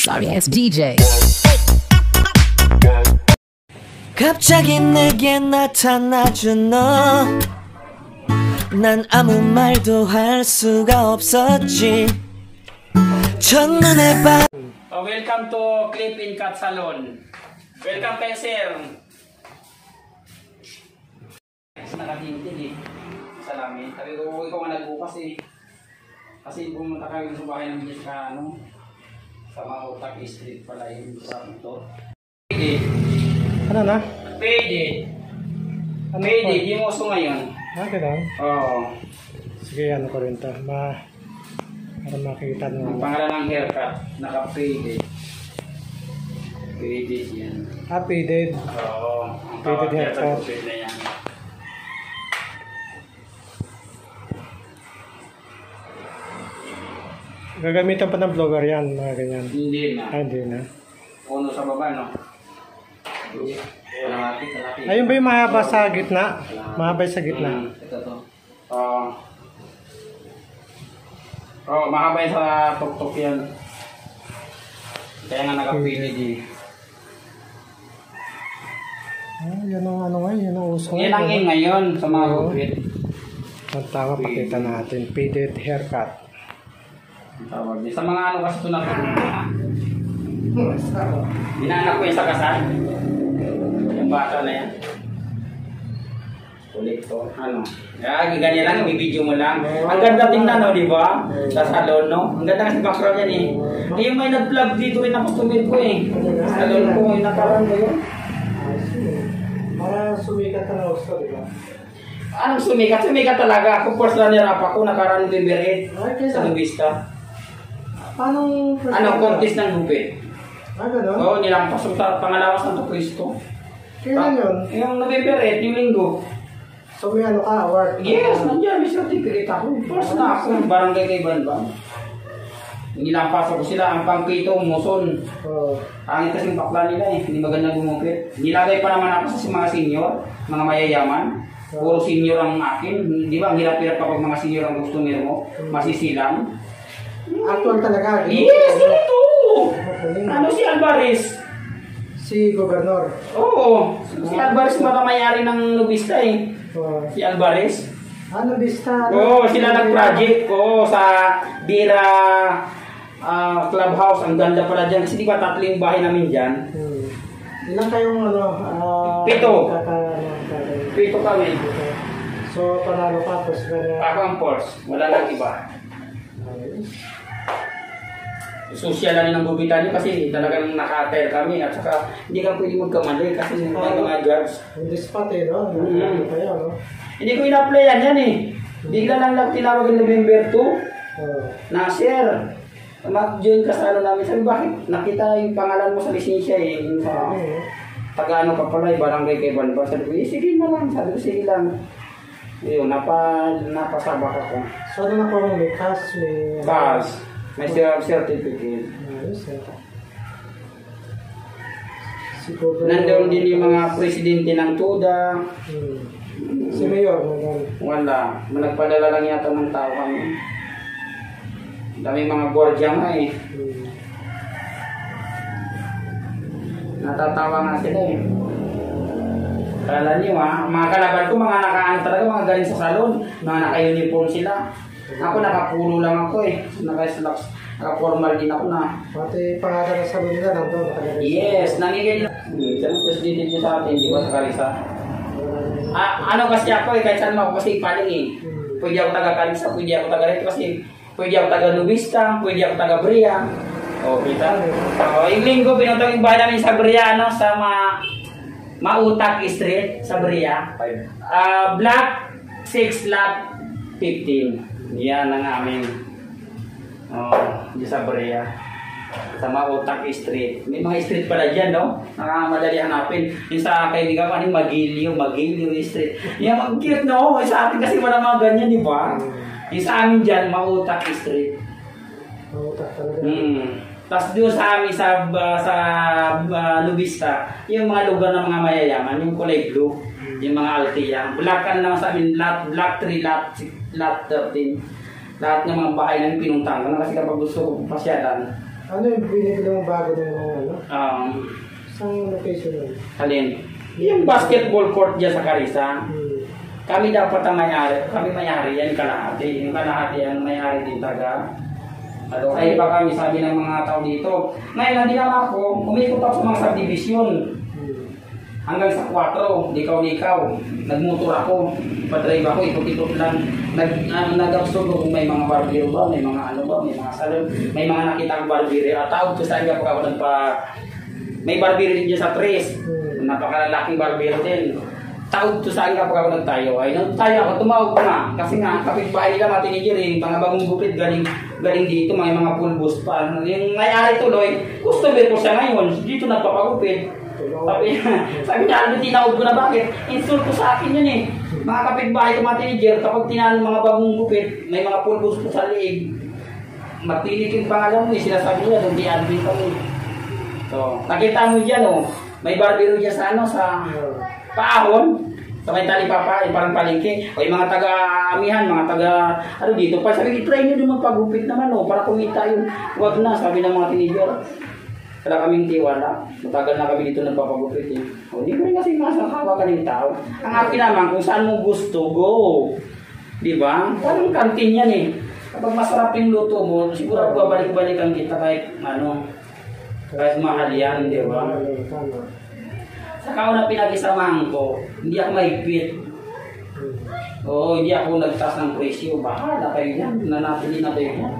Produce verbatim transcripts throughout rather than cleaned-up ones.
sorry ass D J. 갑자기 내게 나타나준 너, 난 아무 말도 할 수가 없었지. 첫눈에 봐. Oh, welcome to Clip in Cut Salon. Welcome kayo, sir. Nakatintin eh. Salamin. Sabi ko, ikaw nga nagbukas eh. Kasi pumunta kami sa bahay ng Jessica, ano, sa Mahotak Street pala yung sarap ito. Pwede. Ano na? Pwede. Ano Pwede, pa? yung uso ngayon. Ah, ganun? Oo. Sige, ano ko rin to. Ma... Para makita Ang mo. pangalan ng haircut, naka-faded. Faded yan. Ah, faded. Oo. Ang Faded tawag niya haircut. sa faded na yan. Gagamitan pa ng vlogger yan, mga ganyan. Hindi na. Ah, hindi na. Uno sa baba, no? Kalahati, kalahati. Ayun ba yung mahaba sa gitna? Mahaba sa gitna. Hmm, ito to. Oo. Oo, mahaba yung sa tuktok yan. Kaya nga naka-faded eh. Ah, yan ang ano nga, yan ang uso. Yan ang in ngayon sa mga Oo. gupit. Ang tama, pakita natin. Faded haircut. Ang tawag niya. Sa mga ano kasi ito na Inaanak ko yung sa kasal. Yung bata na yan. Ulit to. Ano? Kaya ganyan lang, i-video mo lang. Ang ganda tingnan, no, di ba? Sa salon, no? Ang ganda kasi background yan eh. Eh, yung may nag-vlog dito rin na customer ko eh. Sa salon ko, yung nakaroon mo yun. Para sumikat na gusto, di ba? Anong sumikat? Sumikat talaga. Ako, first runner up ako, nakaroon ng Berberet sa Nubista. Paano? Anong contest ng gupit? Ah, ganun? Oo, nilampas ko sa pangalawa Santo Cristo. Kailan yun? Yung November eight, yung linggo. So may ano ka, award? Yes, nandiyan, may certificate ako. First na ako, yung barangay kay Banban. Nilampas ko sila, ang pangpito, muson. Oo. Pangit kasi yung bakla nila eh, hindi maganda gumupit. Nilagay pa naman ako sa mga senior, mga mayayaman. Puro senior ang akin. Di ba, ang hirap-hirap kapag mga senior ang customer mo, masisilang. Actual talaga? Yes, ito! Ano si Alvarez? Si Gobernador. Oo, si Alvarez makamayari ng Nubista eh. Oo. Si Alvarez. Ano, Vista? Oo, sila nag-project ko sa Bira uh, Clubhouse. Ang ganda pala dyan. Kasi di ba tatlo yung bahay namin dyan? Hmm. Ilan kayong ano? Uh, Pito. Kaka, ano, kaka- Pito kami. So, panalo ka, tapos kanya... Ako ang force. Wala lang iba. Social lang ng gubitan niyo kasi talagang naka-attire kami at saka hindi ka pwede magkamali kasi may mga drugs. On the spot eh, no? Mm. Kaya, no? Hindi ko ina-applyan yan eh. Bigla lang lang tinawag ng November two. Oo. Na sir, mag-join ka sa ano namin. Sabi, bakit? Nakita yung pangalan mo sa lisensya eh. Yung sa Oo. taga-ano ka pala, eh, barangay kay Banban. Sabi ko, eh, sige na lang. Sabi ko, sige lang. Yun, napa, napasabak ako. So, ano na po may cash, may... Pass. May cer- certificate. Ayos, eh. Si Gobernador... Nandoon din yung mga presidente ng TUDA. Hmm. Si Mayor, nandun. Wala. Nagpadala lang yata ng tao kami. Dami mga gwardiya nga eh. Hmm. Natatawa nga sila eh. Kala niyo ha, mga kalaban ko, mga nakaan talaga, mga galing sa salon, mga naka-uniform sila. Ako nakapulo lang ako eh. Naka-slacks, naka-formal din ako na. Pati pangalan sa salon nila, nandun. nakalagay. Yes, nangigil. Siya ang presidente niyo sa atin, di ba sa Kalisa? Ah, ano kasi ako eh, kahit saan mo ako kasi paling eh. Hmm. Pwede ako taga-Kalisa, pwede ako taga-Reto kasi pwede ako taga-Nubista, pwede ako taga-Bria. O, kita? O, yung linggo, pinuntang yung bahay namin sa Bria, no? Sa ma Mautak Street, sa Bria. Uh, block six, lot fifteen. Yan ang amin. O, di sa Bria. Sa Mautak Street. May mga street pala dyan, no? Nakamadali hanapin. Yung sa kaibigan ko, ano yung Magilio, Magilio Street. Yan, ang cute, no? Sa atin kasi wala mga ganyan, di ba? Yung sa amin dyan, Mautak Street. Mautak talaga. Hmm. Tapos doon sa amin sa uh, sa uh, Nubista, yung mga lugar ng mga mayayaman, yung kulay blue, yung mga Altea. Black kan naman sa amin, lot, block three, lot, lot thirteen. Lahat ng mga bahay namin pinuntahan ko na kasi kapag gusto ko pasyalan, Ano yung binibili mong bago na yung ano? Um, Saan location yun? alin? Yung basketball court dyan sa Karisa. Hmm. Kami dapat ang may-ari. Kami may-ari yan, kalahati. Yung kalahati yan, may-ari din taga. Ano, ay ba kami sabi ng mga tao dito. Ngayon, hindi naman ako, umikot ako sa mga subdivision. Hmm. Hanggang sa kwatro, dikaw-dikaw. Nagmotor ako, padrive ako, ikot-ikot lang. Nag, uh, nag-absorb kung may mga barbero ba, may mga ano ba, may mga salon, may mga nakita ang barbero. At tawag ko sa iba pag ako nagpa... May barbero din dyan sa Tres. Hmm. Napakalalaking barbero din. Tawag to saan ka pag ako nagtayo. Ay, nung tayo ako, tumawag ko nga. Kasi nga, kapitbahay nila matinigil eh. Mga bagong gupit, galing, galing dito, may mga pulbos pa. Yung may-ari tuloy, customer ko siya ngayon. Dito nagpapagupit. Sabi, sabi niya, ano tinawag ko na bakit? Insult ko sa akin yun eh. Mga kapitbahay ko matinigil, kapag tinalo mga bagong gupit, may mga pulbos ko sa liig. Matinig yung pangalan mo eh. Sinasabi nila, doon di admin kami. So, nakita mo dyan oh. May barbero dyan sa ano, sa... paahon, sa may talipapa, yung parang palengke, o yung mga taga-amihan, mga taga, ano dito pa, sabi, try nyo din magpagupit naman, o, para kumita yun, huwag na, sabi ng mga teenager. Wala kaming tiwala, matagal na kami dito nagpapagupit, eh. O, hindi ko rin kasi masakawa ka ng tao. Ang akin naman, kung saan mo gusto, go. Diba? Parang kantin yan, eh. Kapag masarap yung luto mo, siguro babalik-balikan kita kahit, ano, kahit mahal yan, diba? Saka ako na pinagisamahan ko, hindi ako mahigpit. Oo, hindi ako nagtaas ng presyo. Bahala kayo yan, nanatili na kayo yan.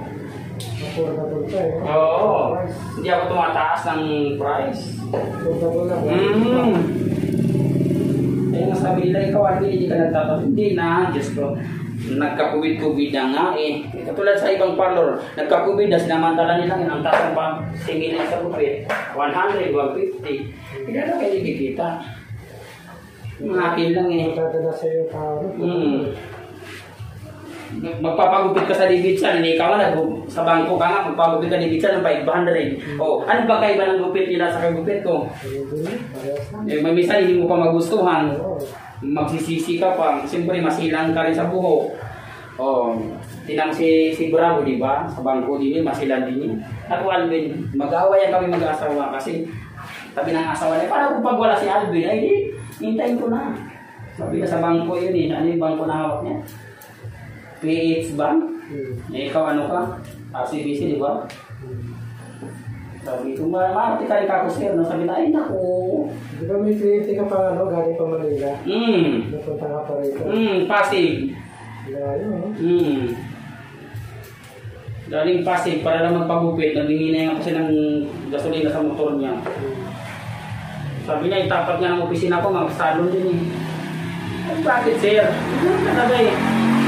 Oo, hindi ako tumataas ng price. Mm. Kaya nga sabi nila, ikaw ano, hindi ka nagtataas. Hindi na, Diyos ko. Nagka-COVID-COVID na nga eh. Katulad sa ibang parlor, nagka-COVID na sinamantala nila ang taas ng pang-singilin sa bupit. one hundred, one fifty. Hindi na kayo kikita. Mga akin lang eh. Matadala sa iyo tao. Hmm. Magpapagupit ka sa Davidson, hindi ka nga sa bangko ka nga, magpapagupit ka sa Davidson ng five hundred. O, ano ba kaiba ng gupit nila sa kagupit ko? Eh, may minsan hindi mo pa magustuhan. Magsisisi ka pa, siyempre masilang ka rin sa buhok. Oh, tinang si si Bravo, di ba? Sa bangko din, masilang din. Ako Alvin, mag-awayan kami mag-asawa kasi sabi ng asawa niya, para kung pag wala si Alvin, ay di, hintayin ko na. Sabi na sa bangko yun eh, ano yung bangko na hawak niya? P H Bank? Eh, ikaw ano ka? R C B C, di ba? Sabi ko, marami ka rin kako sir, no? Sabi na, ay naku. Di ba may kliyente ka pa ano, galing pa Manila? Hmm. Napunta ka pa rito. Hmm, Pasig. Layo, no? Hmm. Galing Pasig para lang magpagupit, naglingi na yan kasi ng gasolina sa motor niya. Sabi niya, itapat nga ng opisina ko, mag-salon din eh. Ay, bakit sir? Ano talaga eh?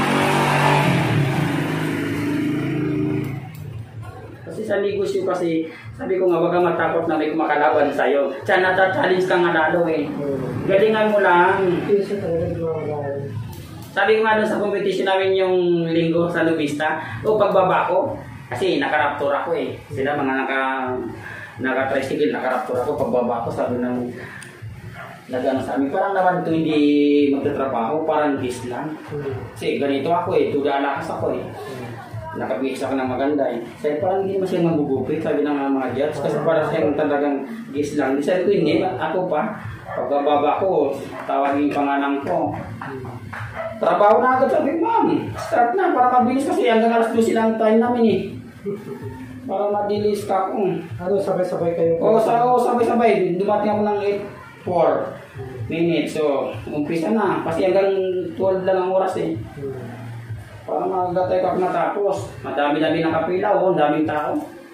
Kasi sa negosyo kasi, sabi ko nga, baga matakot na may kumakalaban sa'yo. Diyan nata-challenge ka nga lalo eh. Galingan mo lang. Isa talaga di mawala. Sabi ko nga doon sa competition namin yung linggo sa Nubista, o pagbaba ko, kasi nakaraptor ako eh. Sila mga naka, naka-tricycle, nakaraptor ako, pagbaba ko, sabi ng, nagano sa amin, parang naman ito hindi magtatrabaho, parang gis lang. Kasi ganito ako eh, tudalakas ako eh. Nakabihis ako ng maganda eh. Sabi parang hindi naman siya magugupit, sabi ng mga judge, kasi parang siyang talagang gis lang. Sabi ko hindi, ako pa, pagbababa ko, tawagin yung pangalan ko. Trabaho na agad, sabi ko, ma'am, start na, para mabilis kasi hanggang alas dos silang time namin eh. Para madilis ka ako. Ano, sabay-sabay kayo? Oo, sa, oh, sabay-sabay. Dumating ako ng eight four minutes. So, umpisa na. Kasi hanggang twelve lang ang oras eh. Para magatay ka natapos. Madami-dami nakapila, oh, daming tao.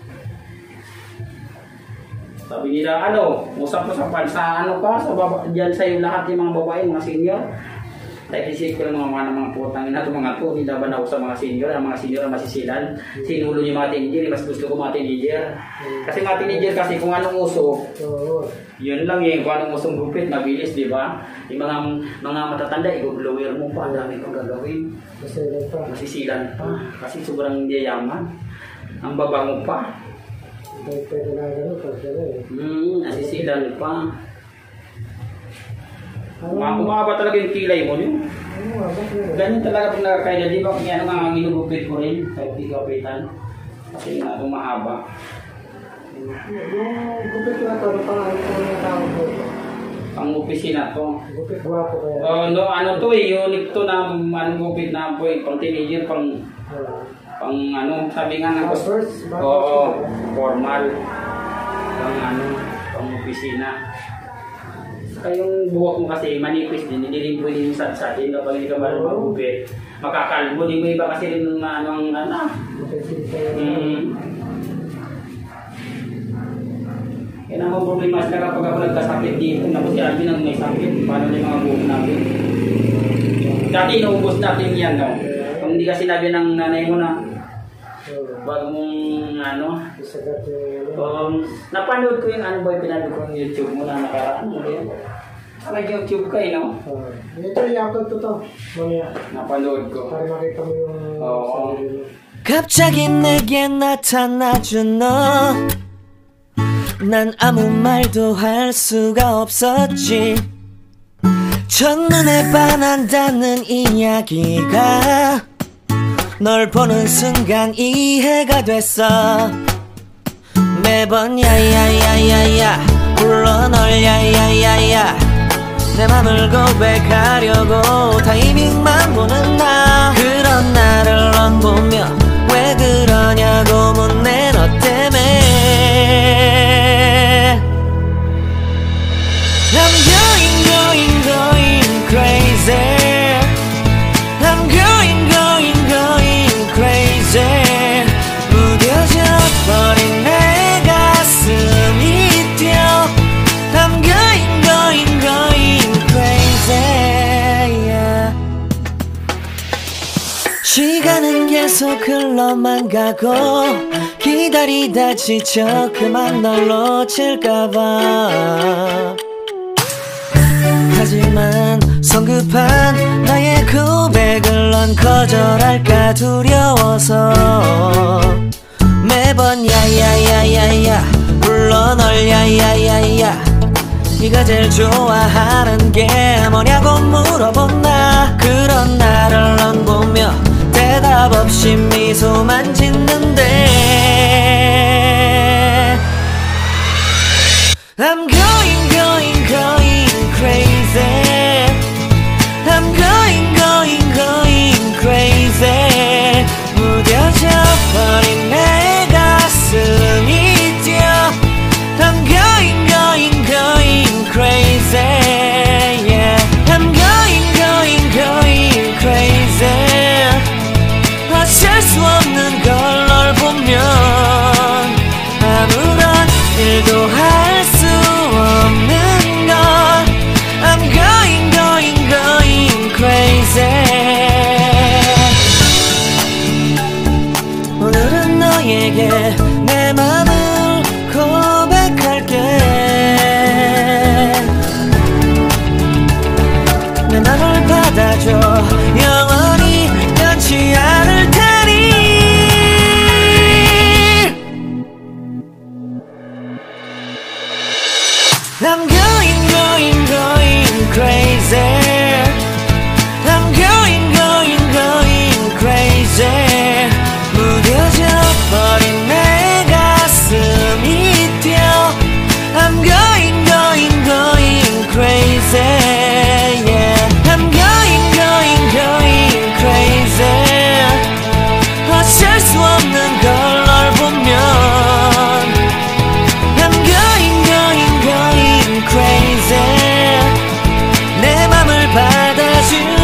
Sabi nila, ano, usap-usapan sa ano ka, sa baba, dyan sa'yo lahat yung mga babae, mga senior. Dahil isip ko lang mga mga, mga putang ina, mga to, hindi laban ako sa mga senior, ang mga senior ang masisilan. Sinulo niyo mga teenager, mas gusto ko mga teenager. Kasi mga teenager kasi kung anong uso, yun lang yung kung anong usong gupit, mabilis, di ba? Yung mga mga matatanda, i-blower mo pa, dami kong gagawin. Masisilan pa. Masisilan pa, kasi sobrang yayaman. Ang babango pa. Pwede pwede na gano'n, pag gano'n eh. Hmm, nasisilan pa. Ano? Kumaba talaga yung kilay mo, yun. Ano nga, bakit? Ganyan talaga pag nakakaida, di ba? Kaya ano nga, minugupit ko rin, kahit di kapitan. Kasi nga, itong mahaba. Yung gupit na to, ano pangalan ko yung tawag ko? Ang opisina to. Gupit guwapo kaya. Oh, no, ano to eh, unique to na anong gupit na po eh, pang teenager, pang, Wala. pang ano, sabi nga nga, Ah, first, bago oo, siya. formal, pang ano, pang opisina. Saka yung buhok mo kasi manipis din, hindi rin pwede yung satsatin kapag hindi ka marunong magupit. Makakalbo, di mo iba kasi rin na ano ang ano. Mapagsin kayo. Mm. Kaya naman problema sila kapag ako nagkasakit dito, tapos si Alvin ang may sakit, paano na yung mga buhok natin? Dati inuubos natin yan, no? Kung hindi ka sinabi ng nanay mo na, wag mong ano, Isagat yung um, napanood ko yung ano ba yung pinanood ko yung YouTube mo na nakaraan mo yun. Nag-YouTube ka eh, no? Ah, ito i-upload ko to. Mamaya. Napanood ko. Para makita mo yung Oo. sarili mo. 갑자기 내게 나타나준 너 난 아무 말도 할 수가 없었지 첫눈에 반한다는 이야기가 널 보는 순간 이해가 됐어 매번 야야야야야 불러 널 야야야야 내 맘을 고백하려고 타이밍만 보는 나 그런 나를 넌 보며 왜 그러냐고 묻네 너 때문에 I'm going going going crazy I'm going going going crazy 무뎌져 버린 내 가슴이 뛰어 I'm going going going crazy yeah. 시간은 계속 흘러만 가고 기다리다 지쳐 그만 널 놓칠까봐 하지만 성급한 나의 고백을 넌 거절할까 두려워서 매번 야야야야야 불러 널 야야야야 네가 제일 좋아하는 게 뭐냐고 물어본 나 그런 나를 넌 보며 대답 없이 미소만 짓는데 I'm going going going crazy I'm going going going crazy 무뎌져 버린 내 가슴이 뛰어 I'm going going going crazy yeah I'm going going going crazy 어쩔 수 없는 걸 널 보면 아무런 일도 할 수 없는 걸 I'm going going going crazy 오늘은 너에게 내 맘을 고백할게 내 맘을 받아줘 영원히 변치 않을 테니 I'm going going going crazy I'm going going going crazy 무뎌져 버린 내 가슴이 뛰어 I'm going going going crazy yeah I'm going going going crazy 어쩔 수 없는 걸 널 보면 I'm going going going crazy 내 맘을 받아줄